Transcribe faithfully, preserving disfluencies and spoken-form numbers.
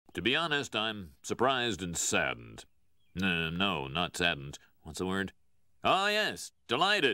To be honest, I'm surprised and saddened. Uh, no, not saddened. What's the word? Oh, yes, delighted.